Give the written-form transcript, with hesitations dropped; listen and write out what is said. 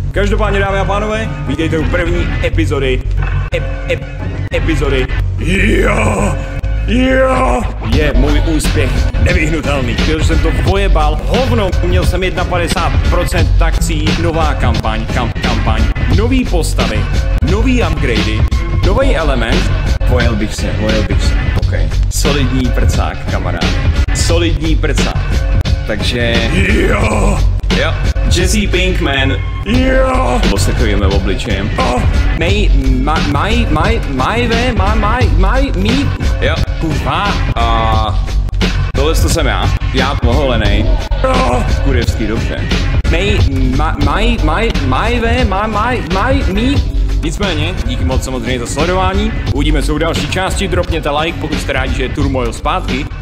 Každopádně, dámy a pánové, vítejte u první epizody. Jo! Je můj úspěch nevyhnutelný. Když jsem to pojebal, hovno, měl jsem 51% akcí, nová kampaň, nový postavy, nový upgradey, nový element. Vojel bych se, ok. Solidní prcák, kamaráde. Solidní prcák. Takže... Jo! Jesse Pinkman. Jo! Nebo s takovým obličejem. Jo, kurva. Tohle to jsem já poholenej. Kurevský, dobře. Nicméně, díky moc samozřejmě za sledování. Uvidíme se u další části, dropněte like, pokud jste rádi, že je Turmoil zpátky.